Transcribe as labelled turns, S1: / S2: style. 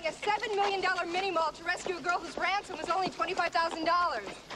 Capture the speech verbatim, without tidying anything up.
S1: a seven million dollar mini-mall to rescue a girl whose ransom was only twenty-five thousand dollars.